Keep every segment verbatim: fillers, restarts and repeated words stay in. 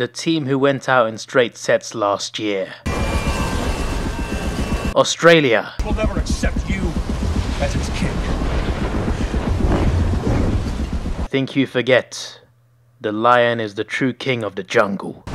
the team who went out in straight sets last year. Australia. We'll never accept you as its king. Think you forget, the lion is the true king of the jungle.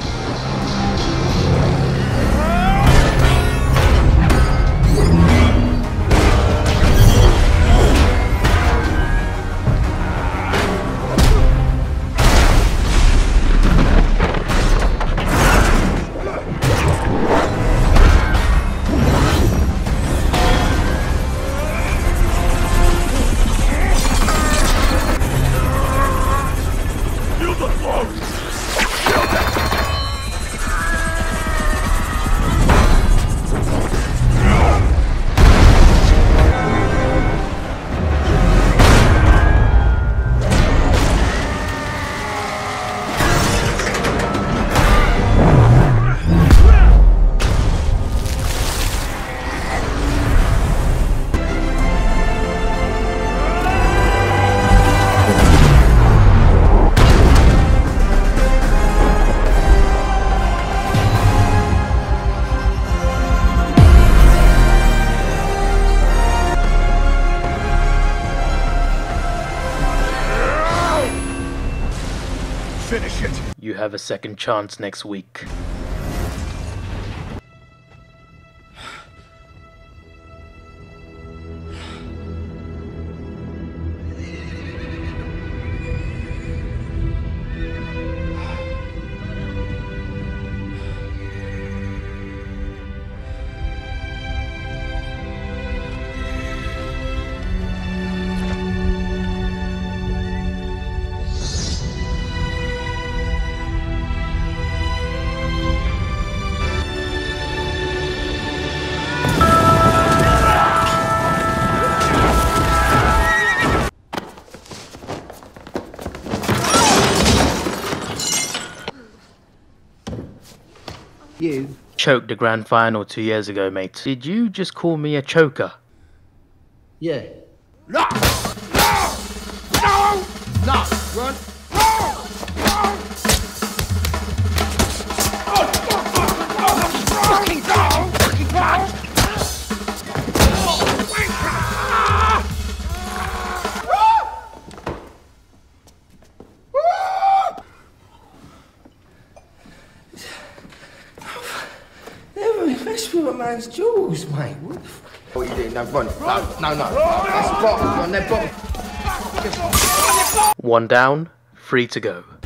Finish it. You have a second chance next week. You Choked the grand final two years ago, mate. Did you just call me a choker? Yeah. No! No! No! No! Run! Fucking go! Fucking go! Mess with a man's jewels, mate. What the fuck? What are you doing? No, run. No, no, no. That's bottom. Run, they're bottom. One down, three to go.